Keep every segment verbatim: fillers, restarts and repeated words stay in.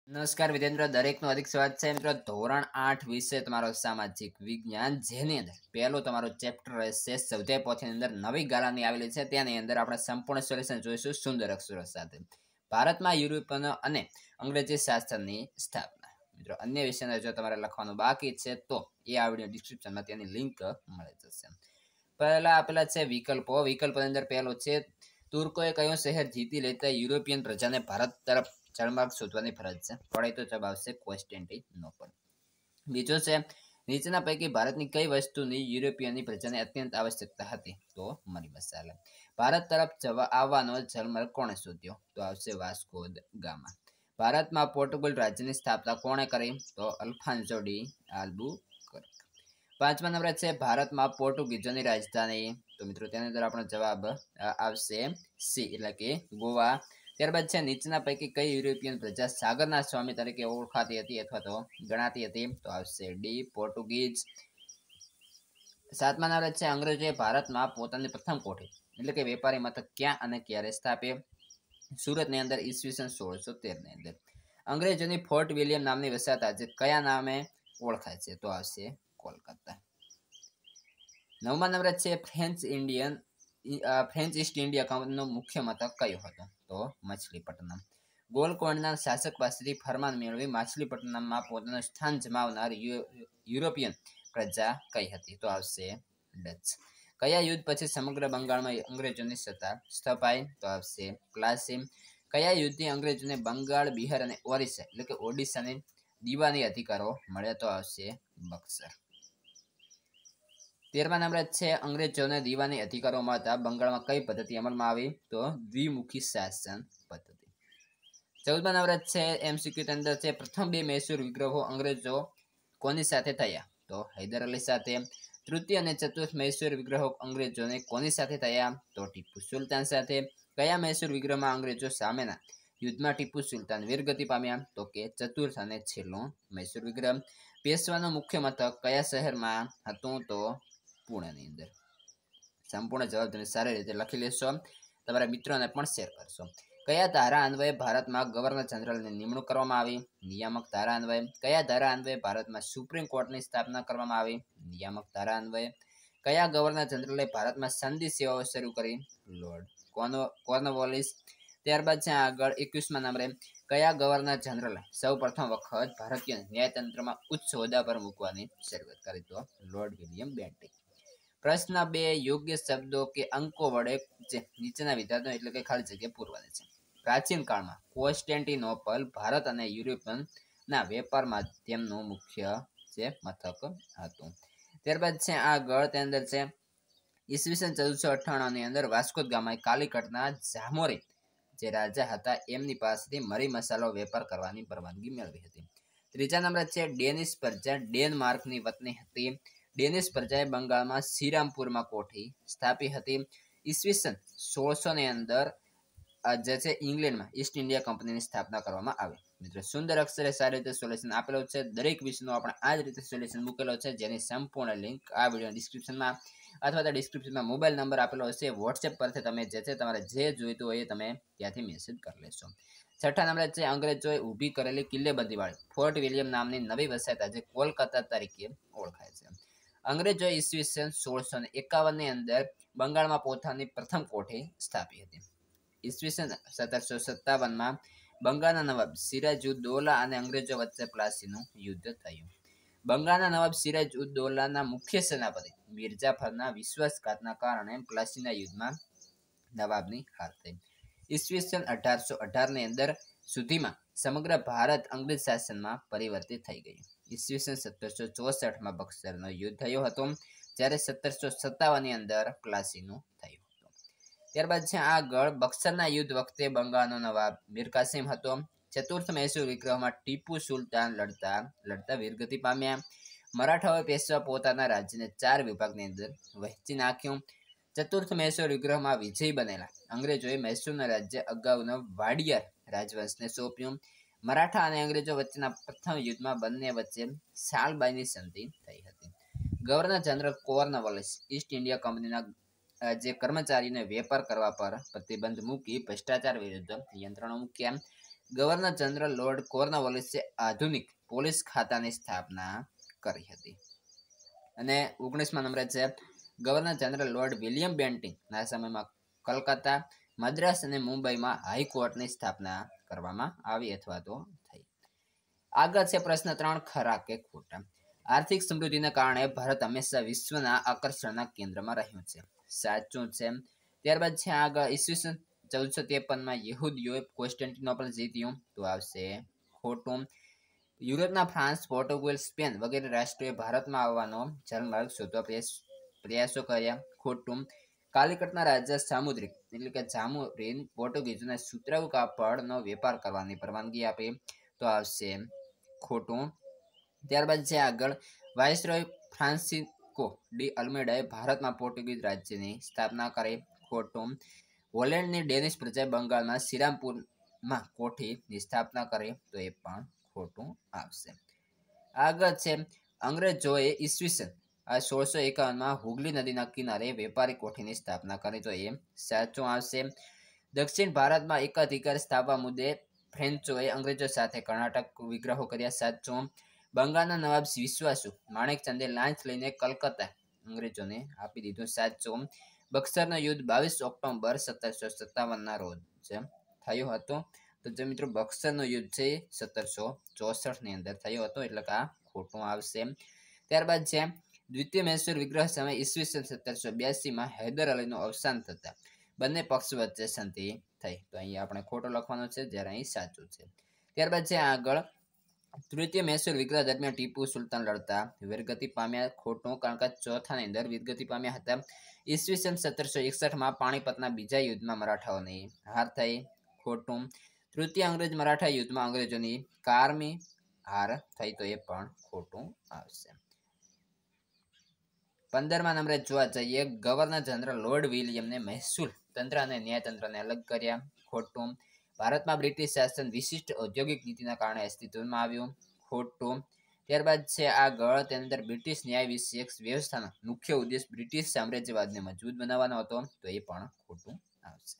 નમસ્કાર વિદ્યાર્થીઓ, દરેકનું હાર્દિક સ્વાગત છે. મિત્રો, ધોરણ આઠ વિશે તમારો સામાજિક વિજ્ઞાન, જેની અંદર પહેલો તમારો ચેપ્ટર રહેશે સ્વાધ્યાય પોથીની અંદર નવી ગાળાની આવેલી છે. તેની અંદર આપણે સંપૂર્ણ સોલ્યુશન જોઈશું સુંદર અક્ષરો સાથે. ભારતમાં યુરોપિયનો અને અંગ્રેજી શાસનની સ્થાપના. મિત્રો, અન્ય વિષયને જો તમારે લખવાનું બાકી છે તો એ આ વિડીયો ડિસ્ક્રિપ્શનમાં તેની લિંક મળી જશે. પહેલા આપેલા છે વિકલ્પો. વિકલ્પની અંદર પહેલો છે તુર્કોએ કયું શહેર જીતી લેતા યુરોપિયન પ્રજાને ભારત તરફ જળમાર્ગ શોધવાની ફરજ છે? પડે તો જવાબ આવશે કોન્સ્ટેન્ટિનોપલ. બીજો છે નીચેના પૈકી ભારતની કઈ વસ્તુની યુરોપિયનની પ્રજાને અત્યંત આવશ્યકતા હતી? તો મરી મસાલા. ભારત તરફ જવા આવવાનો જળમાર્ગ કોણે શોધ્યો? તો આવશે વાસ્કો દ ગામા. ભારતમાં પોર્ટુગલ રાજ્યની સ્થાપના કોણે કરી? તો અલ્ફાન્સો ડી આલ્બુકર્ક. પાંચમા નંબર છે ભારતમાં પોર્ટુગીઝોની રાજધાની. તો મિત્રો તેની અંદર આપણો જવાબ આવશે સી એટલે કે ગોવા. ત્યારબાદ છે નીચેના પૈકી કઈ યુરોપિયન પ્રજા સાગરના સ્વામી તરીકે ઓળખાતી હતી અથવા તો ગણાતી હતી? તો આવશે ડી પોર્ટુગીઝ. સાતમા નંબર છે અંગ્રેજોએ ભારતમાં પોતાની પ્રથમ કોઠી એટલે કે વેપારી મથક ક્યાં અને ક્યારે સ્થાપે? સુરતની અંદર ઈસવીસન સોળસો તેર ની અંદર. અંગ્રેજોની ફોર્ટ વિલિયમ નામની વસાહત આજે કયા નામે ઓળખાય છે? તો આવશે કોલકાતા. નવમા નંબર છે French Indian French East India કંપનીનું મુખ્ય મથક કયું હતું? તો મછલીપટ્ટનમ. ગોલકોંડના શાસક પાસેથી ફરમાન મેળવી મછલીપટ્ટનમમાં પોતાનું સ્થાન જમાવનાર યુરોપિયન પ્રજા કઈ હતી? તો આવશે ડચ. કયા યુદ્ધ પછી સમગ્ર બંગાળમાં અંગ્રેજોની સત્તા સ્થપાઈ? તો આવશે પ્લાસી. કયા યુદ્ધથી અંગ્રેજોને બંગાળ, બિહાર અને ઓરિસ્સા એટલે કે ઓડિશાની દીવાની અધિકારો મળ્યા? તો આવશે બક્સર. તેરમા નંબર છે અંગ્રેજોને દીવાની અધિકારો મળતા બંગાળમાં કઈ પદ્ધતિ અમલમાં આવી? તો દ્વિમુખી શાસન પદ્ધતિ. ચૌદમા નંબર છે એમસીક્યુ અંદર છે પ્રથમ બે મૈસૂર વિગ્રહો અંગ્રેજો કોની સાથે થયા? તો હૈદર અલી સાથે. તૃતીય અને ચતુર્થ મૈસૂર વિગ્રહો અંગ્રેજોને કોની સાથે થયા? તો ટીપુ સુલતાન સાથે. કયા મૈસૂર વિગ્રહમાં અંગ્રેજો સામેના યુદ્ધમાં ટીપુ સુલતાન વીરગતિ પામ્યા? તો કે ચતુર્થ અને છેલ્લો મૈસૂર વિગ્રહ. પેશવાનું મુખ્ય મથક કયા શહેરમાં હતું? તો પુણેની અંદર. સંપૂર્ણ જવાબ તમે સારી રીતે લખી લેશો, તમારા મિત્રોને પણ શેર કરશો. કયા ધારા અન્વયે ભારતમાં ગવર્નર જનરલની નિમણૂક કરવામાં આવી? નિયામક ધારા અન્વયે. કયા ધારા અન્વયે ભારતમાં સુપ્રીમ કોર્ટની સ્થાપના કરવામાં આવી? નિયામક ધારા અન્વયે. કયા ગવર્નર જનરલે ભારતમાં સંધિ સેવાઓ શરૂ કરી? Lord Cornwallis. ત્યારબાદ છે આગળ એકવીસમા નંબરે કયા ગવર્નર જનરલે સૌ પ્રથમ વખત ભારતીય ન્યાયતંત્રમાં ઉચ્ચ હોદ્દા પર મૂકવાની શરૂઆત કરી? તો લોર્ડ વિલિયમ બેન્ટિક. પ્રશ્ન બે યોગ્ય શબ્દો કે અંકો વડે જે નીચેના વિધાનો એટલે કે ખાલી જગ્યા પૂરવાની છે. પ્રાચીન કાળમાં કોન્સ્ટેન્ટિનોપલ ભારત અને યુરોપિયનના વેપાર માધ્યમનું મુખ્ય જે મથક હતું. ત્યારબાદ છે આગળ તેની અંદર છે ઈસવીસન ચૌદસો અઠ્ઠાણું ની અંદર વાસ્કો દ ગામાએ કાલિકટના જામોરી જે રાજા હતા એમની પાસેથી મરી મસાલો વેપાર કરવાની પરવાનગી મેળવી હતી. ત્રીજા નંબર છે ડેનિશ પ્રજા ડેનમાર્કની વતની હતી. ડેનિશ પ્રજાએ બંગાળમાં શ્રીરામપુરમાં કોઠી સ્થાપી હતી. ઈસવીસન સોળસો ની અંદર જે છે ઇંગ્લેન્ડમાં ઈસ્ટ ઇન્ડિયા કંપનીની સ્થાપના કરવામાં આવી. મિત્રો, સુંદર અક્ષરે સારી રીતે સોલ્યુશન આપેલો છે. દરેક વિષયનો આપણે આ જ રીતે સોલ્યુશન મૂકેલો છે, જેની સંપૂર્ણ લિંક આ વિડીયો ડિસ્ક્રિપ્શનમાં અથવા તો ડિસ્ક્રિપ્શનમાં મોબાઈલ નંબર આપેલો હશે. વોટ્સએપ પરથી તમે જે છે તમારે જે જોઈતું હોય એ તમે ત્યાંથી મેસેજ કરી લેશો. છઠ્ઠા નંબર છે અંગ્રેજોએ ઊભી કરેલી કિલ્લેબંધીવાળી ફોર્ટ વિલિયમ નામની નવી વસાહત આજે કોલકાતા તરીકે ઓળખાય છે. અંગ્રેજોએ ઈસવીસન સોળસો ને એકાવન ની અંદર બંગાળમાં પોતાની પ્રથમ કોઠી સ્થાપી હતી. ઈસવીસન સત્તરસો સત્તાવન માં બંગાળના નવાબ સિરાજ ઉદ દૌલા અને અંગ્રેજો વચ્ચે પ્લાસીનું યુદ્ધ થયું. બંગાળના નવાબ સિરાજ ઉદ દૌલાના મુખ્ય સેનાપતિ મિર્જાફરના વિશ્વાસઘાતના કારણે પ્લાસીના યુદ્ધમાં નવાબની હાર થઈ. ઈસવીસન અઢારસો અઢાર ની અંદર સુધીમાં સમગ્ર ભારત અંગ્રેજ શાસનમાં પરિવર્તિત થઈ ગયું. ઈસવીસન સત્તરસો ચોસઠ માં બક્સરનો યુદ્ધ થયો હતો, જ્યારે સત્તરસો સત્તાવન ની અંદર પ્લાસીનું થયું હતું. ત્યારબાદ છે આગળ બક્સરના યુદ્ધ વખતે બંગાળનો નવાબ મીર કાસિમ હતો. ચતુર્થ મૈસૂર વિગ્રહમાં ટીપુ સુલતાન લડતા લડતા વીરગતિ પામ્યા. મરાઠાઓએ પેશવા પોતાના રાજ્યને ચાર વિભાગની અંદર વહેંચી નાખ્યું. ચતુર્થ મૈસૂર વિગ્રહમાં વિજયી બનેલા અંગ્રેજોએ મૈસૂરના રાજ્ય અગાઉના વાડિયાર રાજવંશને સોંપ્યું. મરાઠા અને અંગ્રેજો વચ્ચેના પ્રથમ યુદ્ધમાં બંને વચ્ચે સાલબાઈની સંધિ થઈ હતી. Governor general Cornwallis East India કંપનીના જે કર્મચારીને વેપાર કરવા પર પ્રતિબંધ મૂકી ભ્રષ્ટાચાર વિરુદ્ધ નિયંત્રણો મૂક્યા. ગવર્નર જનરલ લોર્ડ કોર્નવોલિસે આધુનિક પોલીસ ખાતાની સ્થાપના કરી હતી. અને ઓગણીસમા નંબરે છે ગવર્નર જનરલ લોર્ડ વિલિયમ બેન્ટિંગના સમયમાં કલકત્તા, મદ્રાસ અને મુંબઈમાં હાઈકોર્ટની સ્થાપના કરવામાં આવી અથવા તો થઈ. આગળ છે પ્રશ્ન ત્રણ, ખરા કે ખોટા. આર્થિક સમૃદ્ધિના કારણે ભારત હંમેશા વિશ્વના આકર્ષણના કેન્દ્રમાં રહ્યું છે. સાચું છે. ત્યારબાદ છે આગળ ઈસવીસન ચૌદસો ત્રેપનમાં યહૂદીઓએ કોન્સ્ટેન્ટિનોપલ જીત્યું તો આવશે ખોટું. યુરોપના ફ્રાન્સ, પોર્ટુગલ, સ્પેન વગેરે રાષ્ટ્રોએ ભારતમાં આવવાનો જલમાર્ગ શોધવા પ્રયાસો કર્યા. ખોટું. કાલિકટના રાજા સામુદ્રિક એટલે કે જામુરીન પોર્ટુગીઝોને સુતરાઉ કાપડનો વેપાર કરવાની પરવાનગી આપી તો આવશે ખોટું. ત્યારબાદ છે આગળ વાઇસરોય ફ્રાન્સિસ્કો ડી અલ્મેડાએ ભારતમાં પોર્ટુગીઝ રાજ્યની સ્થાપના કરી. ખોટું. હોલેન્ડની ડેનિશ પ્રજાએ બંગાળમાં શ્રીરામપુરમાં કોઠીની સ્થાપના કરી તો એ પણ ખોટું આવશે. આગળ છે અંગ્રેજોએ ઈસવીસન આ સોળસો એકાવનમાં હુગલી નદીના કિનારે વેપારી કોઠીની સ્થાપના કરી તો એ સાચું આવશે. દક્ષિણ ભારતમાં એકાધિકાર સ્થાપવા મુદ્દે ફ્રેન્ચોએ અંગ્રેજો સાથે કર્ણાટક વિગ્રહો કર્યા. સાચું. બંગાળના નવાબ વિશ્વાસુ માણેકચંદે લાંચ લઈને કલકત્તા અંગ્રેજોને આપી દીધું. સાચું. બક્સરનો યુદ્ધ બાવીસ ઓક્ટોબર સત્તરસો સત્તાવન ના રોજ થયો હતો. તો જે મિત્રો બક્સરનો યુદ્ધ છે સત્તરસો ચોસઠ ની અંદર થયો હતો એટલે કે આ ખોટું આવશે. ત્યારબાદ છે દ્વિતીય મૈસૂર વિગ્રહ સમય ઈસવીસન સત્તરસો બ્યાસી માં હૈદર અલીનું અવસાન થતા બંને પક્ષ વચ્ચે સંધિ થઈ તો અહીં આપણે ખોટો લખવાનો છે જ્યારે અહીં સાચું છે. ત્યારબાદ છે આગળ તૃતીય મૈસૂર વિગ્રહ દરમિયાન ટીપુ સુલતાન લડતા વીરગતિ પામ્યા. ખોટું, કારણ કે ચોથાની અંદર વીરગતિ પામ્યા હતા. ઈસવીસન સત્તરસો એકસઠ માં પાણીપતના બીજા યુદ્ધમાં મરાઠાઓની હાર થઈ. ખોટું. તૃતીય અંગ્રેજ મરાઠા યુદ્ધમાં અંગ્રેજોની કારમી હાર થઈ તો એ પણ ખોટું આવશે. પંદરમા નંબરે જોવા જઈએ ગવર્નર જનરલ લોર્ડ વિલિયમને મહેસૂલ તંત્ર અને ન્યાયતંત્રને અલગ કર્યા. ખોટું. ભારતમાં બ્રિટિશ શાસન વિશિષ્ટ ઔદ્યોગિક નીતિના કારણે અસ્તિત્વમાં આવ્યું. ખોટું. ત્યારબાદ છે આગળ તેની અંદર બ્રિટિશ ન્યાય વિષયક વ્યવસ્થાનો મુખ્ય ઉદ્દેશ બ્રિટિશ સામ્રાજ્યવાદને મજબૂત બનાવવાનો હતો તો એ પણ ખોટું આવશે.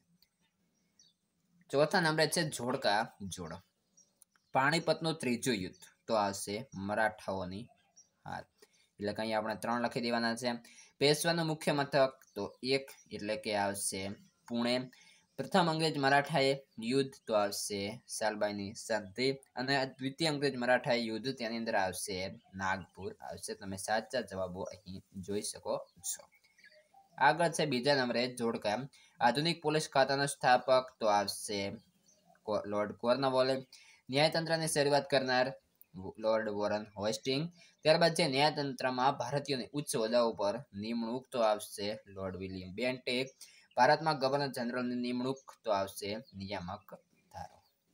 ચોથા નંબરે છે જોડકા જોડો. પાણીપતનું ત્રીજું યુદ્ધ તો આવશે મરાઠાઓની હાર એટલે કે અહીંયા આપણે ત્રણ લખી દેવાના છે. પેશવાનું મુખ્ય મથક તો એક એટલે કે આવશે પુણે. પ્રથમ અંગ્રેજ મરાઠાએ યુદ્ધ તો આવશે સાલબાઈની સંધિ અને દ્વિતીય અંગ્રેજ મરાઠાએ યુદ્ધ તેની અંદર આવશે નાગપુર આવશે. તમે સાચા જવાબો અહીં જોઈ શકો છો. આગળ છે બીજા નંબરે જોડકા આધુનિક પોલીસ ખાતાનો સ્થાપક તો આવશે લોર્ડ કોર્નવોલે. ન્યાયતંત્રની શરૂઆત કરનાર લોર્ડ વોરન હોસ્ટિંગ. ત્યારબાદ છે ન્યાયતંત્રમાં ભારતીયોની ઉચ્ચ હોદ્દાઓ પર નિમણૂક તો આવશે લોર્ડ વિલિયમ બેન્ટિક. ભારતમાં ગવર્નર જનરલની નિમણૂક તો આવશે નિયામક ધારો.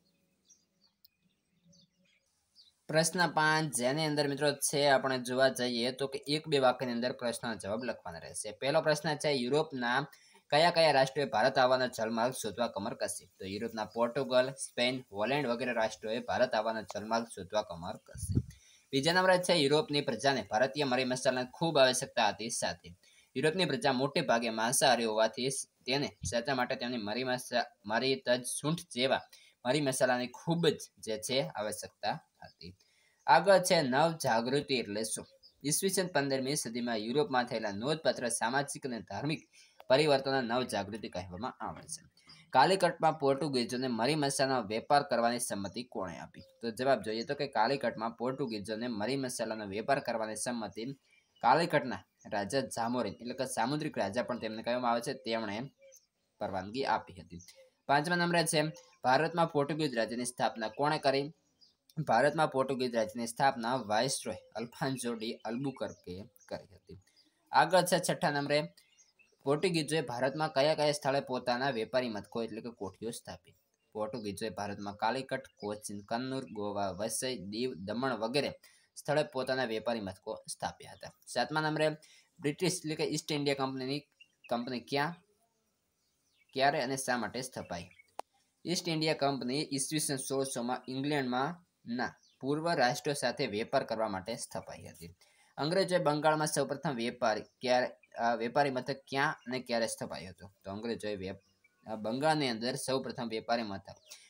પ્રશ્ન પાંચ જેની અંદર મિત્રો છે આપણે જોવા જઈએ તો કે એક બે વાક્યની અંદર પ્રશ્નનો જવાબ લખવાના રહેશે. પહેલો પ્રશ્ન છે યુરોપના કયા કયા રાષ્ટ્રોએ ભારત આવવાનો જલમાર્ગ શોધવા કમર કસી? તો યુરોપના પોર્ટુગલ, સ્પેન, હોલેન્ડ વગેરે રાષ્ટ્રોએ ભારત આવવાનો જલમાર્ગ શોધવા કમર કસી. બીજા નંબરે છે યુરોપની પ્રજાને ભારતીય મરી મસાલાની ખૂબ આવશ્યકતા હતી. સાથે યુરોપની પ્રજા મોટે ભાગે માંસાહારી હોવાથી તેને સાચા માટે તેમની મરી મસા મરી તજ સૂંઠ જેવા મરી મસાલાની ખૂબ જ જે છે આવશ્યકતા હતી. આગળ છે નવ જાગૃતિ એટલે શું? ઈસવીસન પંદરમી સદીમાં યુરોપમાં થયેલા નોંધપાત્ર સામાજિક અને ધાર્મિક પરિવર્તનને નવ જાગૃતિ કહેવામાં આવે છે. કાલિકટમાં પોર્ટુગીઝોને મરી મસાલાનો વેપાર કરવાની સંમતિ કોણે આપી? તો જવાબ જોઈએ તો કે કાલિકટમાં પોર્ટુગીઝોને મરી મસાલાનો વેપાર કરવાની સંમતિ કાલિકટના રાજા જામોરિન એટલે કે સામુદ્રિક રાજા પણ તેમને કહેવામાં આવે છે તેમણે પરવાનગી આપી હતી. પાંચમા નંબરે છે ભારતમાં પોર્ટુગીઝ રાજ્યની સ્થાપના કોણે કરી? ભારતમાં પોર્ટુગીઝ રાજ્યની સ્થાપના વાઇસરોય અલ્ફાન્સો ડી અલ્બુકર્કે કરી હતી. આગળ છે છઠ્ઠા નંબરે પોર્ટુગીઝોએ ભારતમાં કયા કયા સ્થળે પોતાના વેપારી મથકો એટલે કે કોઠીઓ સ્થાપી? પોર્ટુગીઝોએ ભારતમાં કાલિકટ, કોચીન, કન્નૂર, ગોવા, વસઈ, દીવ, દમણ વગેરે સ્થળે પોતાના વેપારી મથકો સ્થાપ્યા હતા. સાતમા નંબરે બ્રિટિશ એટલે કે ઈસ્ટ ઇન્ડિયા કંપનીની કંપની ક્યાં, ક્યારે અને શા માટે સ્થપાઈ? ઈસ્ટ ઇન્ડિયા કંપની ઈસવીસન સોળસો માં ઇંગ્લેન્ડમાં ના પૂર્વ રાષ્ટ્રો સાથે વેપાર કરવા માટે સ્થપાઈ હતી. અંગ્રેજોએ બંગાળમાં સૌપ્રથમ વેપારી ક્યારે વેપારી મથક ક્યાં અને ક્યારે સ્થપાયો હતો? તો અંગ્રેજોએ બંગાળની અંદર સૌપ્રથમ વેપારી મથક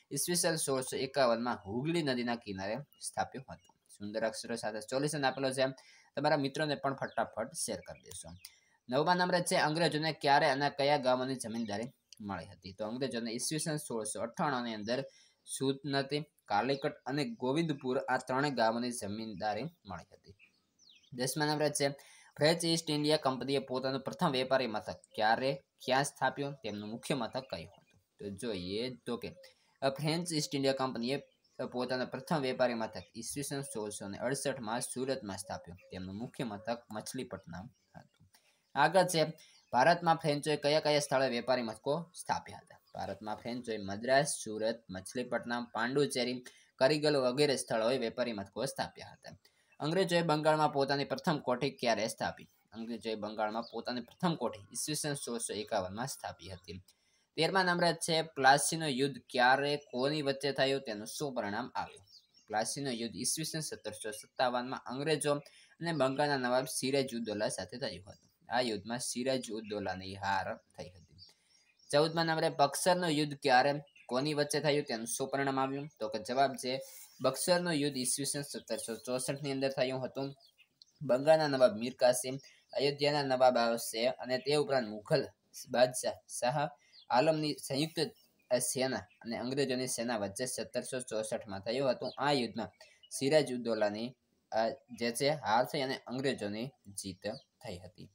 ઈસવીસન સોળસો એકાવનમાં હુગલી નદીના કિનારે સ્થાપ્યો હતો. સુંદર અક્ષરો સાથે સોલ્યુશન આપેલો છે, તમારા મિત્રોને પણ ફટાફટ શેર કરી દેશો. નવમા નંબરે છે અંગ્રેજોને ક્યારે અને કયા ગામોની જમીનદારી મળી હતી? તો અંગ્રેજોને ઈસવીસન સોળસો અઠ્ઠાણું ની અંદર સુતનતી, કાલીકટ અને ગોવિંદપુર આ ત્રણેય ગામોની જમીનદારી મળી હતી. દસમા નંબરે છે ફ્રેન્ચ ઈસ્ટ ઇન્ડિયા કંપનીએ પોતાનું પ્રથમ વેપારી મથક ક્યારે ક્યાં સ્થાપ્યું? તેમનું મુખ્ય મથક કયું હતું? તો જોઈએ તો કે ફ્રેન્ચ ઈસ્ટ ઇન્ડિયા કંપનીએ પોતાના પ્રથમ વેપારી મથક ઈસવીસન સોળસો ને અડસઠ માં સુરતમાં સ્થાપ્યું. તેમનું મુખ્ય મથક મછલીપટ્ટનમ હતું. આગળ છે ભારતમાં ફ્રેન્ચોએ કયા કયા સ્થળે વેપારી મથકો સ્થાપ્યા હતા? ભારતમાં ફ્રેન્ચોએ મદ્રાસ, સુરત, મછલીપટ્ટનમ, પાંડુચેરી, કરીગલ વગેરે સ્થળોએ વેપારી મથકો સ્થાપ્યા હતા. અંગ્રેજોએ બંગાળમાં પોતાની પ્રથમ કોઠી ક્યારે સ્થાપી? અંગ્રેજોએ બંગાળમાં પોતાની પ્રથમ કોઠી ઈસવીસન સોળસો એકાવનમાં સ્થાપી હતી. તેરમા નંબરે છે પ્લાસીનું યુદ્ધ ક્યારે કોની વચ્ચે થયું? તેનું શું પરિણામ આવ્યું? પ્લાસીનું યુદ્ધ ઈસવીસન સત્તરસો સત્તાવનમાં અંગ્રેજો અને બંગાળના નવાબ સિરાજ ઉદ્દૌલા સાથે થયું હતું. આ યુદ્ધમાં સિરાજ ઉદ્દૌલાની હાર થઈ હતી. ચૌદમા નંબરે બક્સરનું યુદ્ધ ક્યારે કોની વચ્ચે થયું? તેનું શું પરિણામ આવ્યું? તો કે જવાબ છે બક્સરનું યુદ્ધ ઈસવીસન સત્તરસો ચોસઠ ની અંદર થયું હતું. બંગાળના નવાબ મીર કાસિમ, અયોધ્યાના નવાબ આવશે અને તે ઉપરાંત મુઘલ બાદશાહ શાહ આલમની સંયુક્ત સેના અને અંગ્રેજોની સેના વચ્ચે સત્તરસો ચોસઠ માં થયું હતું. આ યુદ્ધમાં સિરાજ ઉદ્દૌલાની જે છે હાર થઈ અને અંગ્રેજોની જીત થઈ હતી.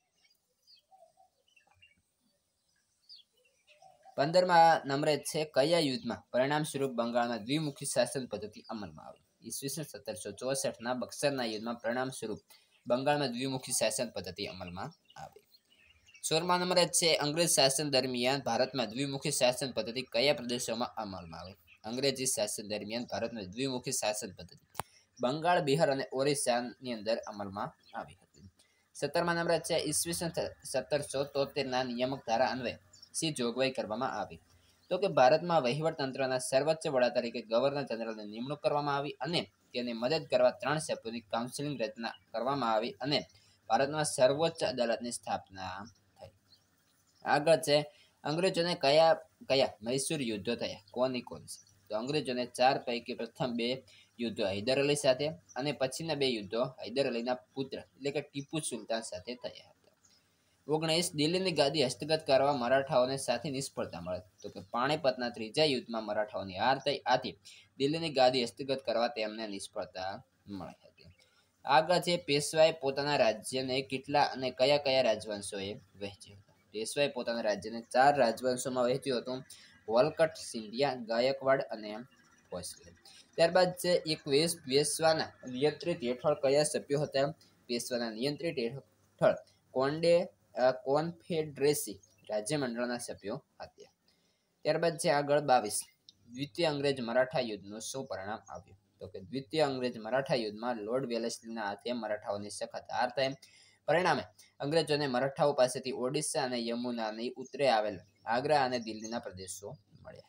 પંદરમા નંબરે છે કયા યુદ્ધમાં પરિણામ સ્વરૂપ બંગાળમાં દ્વિમુખી શાસન પદ્ધતિ અમલમાં આવી? ઈસવીસન સત્તરસો ચોસઠ ના બક્સરના યુદ્ધમાં પરિણામ સ્વરૂપ બંગાળમાં દ્વિમુખી શાસન પદ્ધતિ અમલમાં આવી. સોળમા નંબરે છે અંગ્રેજ શાસન દરમિયાન ભારતમાં દ્વિમુખી શાસન પદ્ધતિ કયા પ્રદેશોમાં અમલમાં આવી? અંગ્રેજી શાસન દરમિયાન ભારતમાં દ્વિમુખી શાસન પદ્ધતિ બંગાળ, બિહાર અને ઓરિસ્સાની અંદર અમલમાં આવી હતી. સત્તરમા નંબરે છે ઈસવીસન સત્તરસો તોતેર ના નિયામક ધારા અન્વયે સી જોગવાઈ કરવામાં આવી? તો કે ભારતમાં વહીવટ તંત્રના સર્વોચ્ચ વડા તરીકે ગવર્નર જનરલની નિમણૂક કરવામાં આવી અને તેને મદદ કરવા ત્રણ સભ્યોની કાઉન્સિલની રચના કરવામાં આવી અને ભારતમાં સર્વોચ્ચ અદાલતની સ્થાપના થઈ. આગળ છે અંગ્રેજોને કયા કયા મૈસૂર યુદ્ધો થયા? કોની કોની? તો અંગ્રેજોને ચાર પૈકી પ્રથમ બે યુદ્ધો હૈદર અલી સાથે અને પછીના બે યુદ્ધો હૈદર અલીના પુત્ર એટલે કે ટીપુ સુલતાન સાથે થયા હતા. ઓગણીસ દિલ્હીની ગાદી હસ્તગત કરવા મરાઠાઓને સાથે નિષ્ફળતા મળી. તો કે પાણીપતના ત્રીજા યુદ્ધમાં મરાઠાઓની હાર થઈ. આથી દિલ્હીની ગાદી હસ્તગત કરવા તેમને નિષ્ફળતા મળી હતી. આગળ છે પેશવાએ પોતાના રાજ્યને કેટલા અને કયા કયા રાજવંશોએ વહેંચ્યું હતું? પેશવાએ પોતાના રાજ્યને ચાર રાજવંશોમાં વહેંચ્યું હતું: હોલકટ, સિંધિયા, ગાયકવાડ અને ભોસલે. ત્યારબાદ છે એકવીસ પેશવાના નિયંત્રિત હેઠળ કયા સભ્યો હતા? પેશવાના નિયંત્રિત હેઠળ કોંડે કોન્ફેડરેસી રાજ્યમંડળના સભ્યો હતા. ત્યારબાદ છે આગળ બાવીસ દ્વિતીય અંગ્રેજ મરાઠા યુદ્ધનું શું પરિણામ આવ્યું? તો કે દ્વિતીય અંગ્રેજ મરાઠા યુદ્ધમાં લોર્ડ વેલેસ્લીના હાથે મરાઠાઓની સખત હાર થઈ. પરિણામે અંગ્રેજોને મરાઠાઓ પાસેથી ઓડિશા અને યમુનાની ઉત્તરે આવેલ આગ્રા અને દિલ્હીના પ્રદેશો મળ્યા.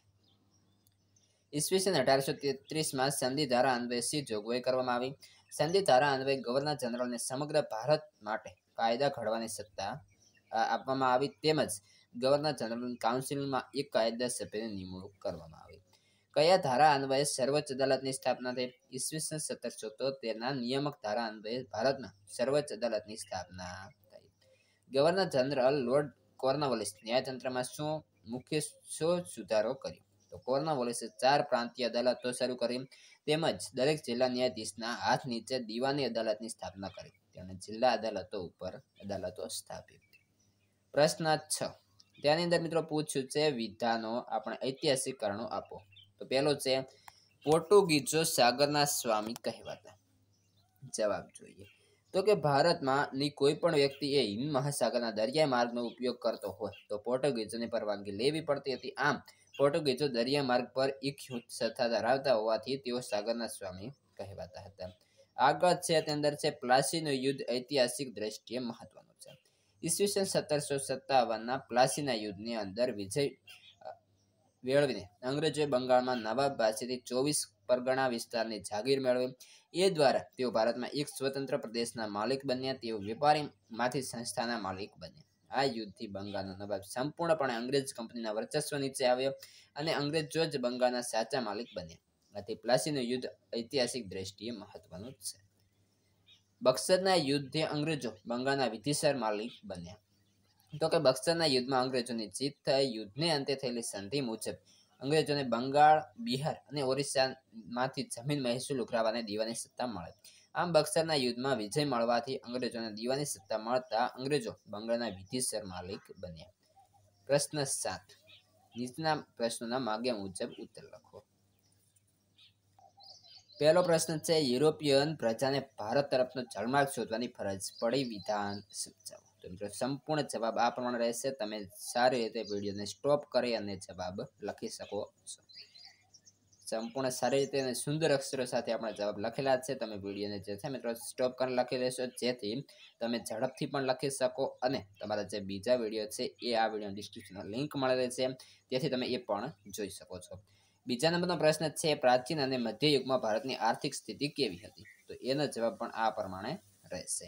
ઈસવીસન અઢારસો તેત્રીસ માં સંધિ ધારા અન્વયે સી જોગવાઈ કરવામાં આવી? સંધિ ધારા અન્વયે ગવર્નર જનરલને સમગ્ર ભારત માટે કાયદા ઘડવાની સત્તા આપવામાં આવી તેમજ ગવર્નર જનરલ કાઉન્સિલમાં એક કાયદા સભ્યની નિમણૂક કરવામાં આવી. કયા ધારા અન્વયે સર્વોચ્ચ અદાલતની સ્થાપના થઈ? ઈસવીસન સત્તરસો તોતેર ના નિયામક ધારા અન્વયે ભારતમાં સર્વોચ્ચ અદાલતની સ્થાપના થઈ. ગવર્નર જનરલ લોર્ડ કોર્નવાલિસ ન્યાયતંત્રમાં શું મુખ્ય શું સુધારો કર્યો? તો કોર્નવાલિસે ચાર પ્રાંતીય અદાલતો શરૂ કરી તેમજ દરેક જિલ્લા ન્યાયાધીશના હાથ નીચે દીવાની અદાલતની સ્થાપના કરી. તેમણે જિલ્લા અદાલતો ઉપર અદાલતો સ્થાપી. પ્રશ્ન છ ત્યાંની અંદર મિત્રો પૂછ્યું છે વિધાનો આપણે ઐતિહાસિક કારણો આપો. તો પહેલો છે પોર્ટુગીઝો સાગરના સ્વામી કહેવાતા. જવાબ જોઈએ તો કે ભારતમાં ની કોઈ પણ વ્યક્તિ એ હિન્દ મહાસાગરના દરિયાઈ માર્ગનો ઉપયોગ કરતો હોય તો પોર્ટુગીઝોની પરવાનગી લેવી પડતી હતી. આમ પોર્ટુગીઝો દરિયા માર્ગ પર એક સત્તા ધરાવતા હોવાથી તેઓ સાગરના સ્વામી કહેવાતા હતા. આગળ છે તે અંદર છે પ્લાસીનું યુદ્ધ ઐતિહાસિક દ્રષ્ટિએ મહત્વનું છે. ઈસવીસન સત્તરસો સત્તાવન ના પ્લાસીના યુદ્ધની અંદર વિજય મેળવીને અંગ્રેજોએ બંગાળમાં નવાબ પાસેથી ચોવીસ પરગણા વિસ્તારની જાગીર મેળવી. એ દ્વારા તેઓ ભારતમાં એક સ્વતંત્ર પ્રદેશના માલિક બન્યા. તેઓ વેપારીમાંથી સંસ્થાના માલિક બન્યા. આ યુદ્ધથી બંગાળનો નવાબ સંપૂર્ણપણે અંગ્રેજ કંપનીના વર્ચસ્વ નીચે આવ્યો અને અંગ્રેજો જ બંગાળના સાચા માલિક બન્યા. આથી પ્લાસીનું યુદ્ધ ઐતિહાસિક દ્રષ્ટિએ મહત્વનું છે. બક્સરના યુદ્ધે અંગ્રેજો બંગાળના વિધિસર માલિક બન્યા. તો કે બક્સરના યુદ્ધમાં અંગ્રેજોની જીત થઈ. યુદ્ધને અંતે થયેલી સંધિ મુજબ અંગ્રેજોને બંગાળ, બિહાર અને ઓરિસ્સામાંથી જમીન મહેસૂલ ઉઘરાવવાની દીવાની સત્તા મળે. આમ બક્સરના યુદ્ધમાં વિજય મળવાથી અંગ્રેજોને દીવાની સત્તા મળતા અંગ્રેજો બંગાળના વિધિસર માલિક બન્યા. પ્રશ્ન સાત. નીચેના પ્રશ્નોના માગ્યા મુજબ ઉત્તર લખો. પહેલો પ્રશ્ન છે, યુરોપિયન પ્રજાને ભારત તરફનો જળમાર્ગ શોધવાની ફરજ પડી, વિધાન સમજાવો. તો મિત્રો સંપૂર્ણ જવાબ આ પ્રમાણે રહેશે. તમે સારી રીતે વિડીયોને સ્ટોપ કરી અને જવાબ લખી શકો છો. સંપૂર્ણ સારી રીતે અને સુંદર અક્ષરો સાથે આપણા જવાબ લખેલા છે. તમે વિડીયોને જે છે મિત્રો સ્ટોપ કરીને લખી લેશો, જેથી તમે ઝડપથી પણ લખી શકો અને તમારા જે બીજા વિડીયો છે એ આ વિડીયો ડિસ્ક્રિપ્શનમાં લિંક મળેલી છે, તેથી તમે એ પણ જોઈ શકો છો. બીજા નંબરનો પ્રશ્ન છે, પ્રાચીન અને મધ્ય યુગમાં ભારતની આર્થિક સ્થિતિ કેવી હતી? તો એનો જવાબ પણ આ પ્રમાણે રહેશે.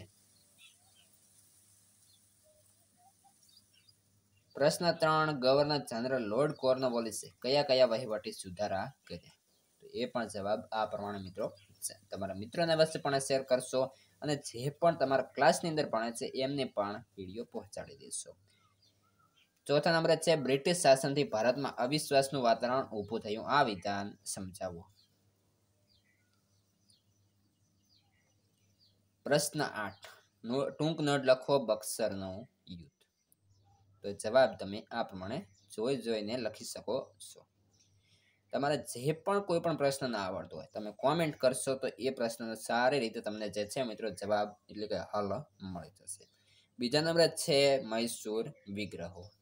પ્રશ્ન ત્રણ, ગવર્નર જનરલ લોર્ડ કોર્નવોલિસે કયા કયા વહીવટી સુધારા કર્યા? તો એ પણ જવાબ આ પ્રમાણે મિત્રો છે. તમારા મિત્રોને અવશ્યપણે શેર કરશો અને જે પણ તમારા ક્લાસની અંદર ભણે છે એમને પણ વિડીયો પહોંચાડી દેશો. ચોથા નંબરે છે, બ્રિટિશ શાસનથી ભારતમાં અવિશ્વાસનું વાતાવરણ ઊભું થયું, આ વિધાન સમજાવો. પ્રશ્ન આઠ, ટૂંક નોટ લખો, બક્સરનું યુદ્ધ. તો જવાબ તમે આ પ્રમાણે જોઈ જોઈને લખી શકો છો. તમારે જે પણ કોઈ પણ પ્રશ્ન ના આવડતો હોય તમે કોમેન્ટ કરશો તો એ પ્રશ્નનો સારી રીતે તમને જે છે મિત્રો જવાબ એટલે કે હલ મળી જશે. બીજા નંબરે છે, મૈસૂર વિગ્રહો.